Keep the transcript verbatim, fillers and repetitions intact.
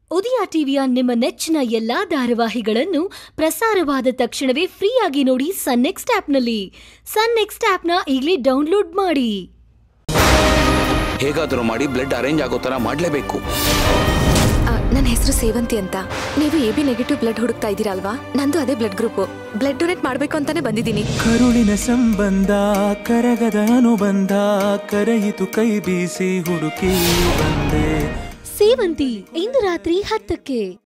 ಉದಯ ಟಿವಿಯ ನಿಮ್ಮ ನೆಚ್ಚಿನ ಎಲ್ಲಾ ಧಾರಾವಾಹಿಗಳನ್ನು ಪ್ರಸಾರವಾದ ತಕ್ಷಣವೇ ಫ್ರೀಯಾಗಿ ನೋಡಿ ಸನ್ ನೆಕ್ಸ್ಟ್ ಆಪ್ನಲ್ಲಿ. ಸನ್ ನೆಕ್ಸ್ಟ್ ಆಪ್ನ ಈಗಲೇ ಡೌನ್ಲೋಡ್ ಮಾಡಿ. ಹೇಗಾದರೂ ಮಾಡಿ ಬ್ಲಡ್ ಅರೇಂಜ್ ಆಗೋ ತರ ಮಾಡಲೇಬೇಕು. ನನ್ನ ಹೆಸರು ಸೇವಂತಿ ಅಂತ. ನೀವು ಎ ಬಿ ನೆಗೆಟಿವ್ ಬ್ಲಡ್ ಹುಡುಕ್ತಾ ಇದ್ದೀರಾ ಅಲ್ವಾ? ನಂದು ಅದೇ ಬ್ಲಡ್ ಗ್ರೂಪ್. ಬ್ಲಡ್ ಡೊನೇಟ್ ಮಾಡಬೇಕು ಅಂತಾನೆ ಬಂದಿದ್ದೀನಿ. ಕರುಳಿನ ಸಂಬಂಧ ಕರಗದ ಅನುಬಂಧ ಕರೆಯಿತು ಕೈ ಬೀಸಿ ಹುಡುಕಿ ಬಂದೆ. ಸೇವಂತಿ ಇಂದು ರಾತ್ರಿ ಹತ್ತಕ್ಕೆ.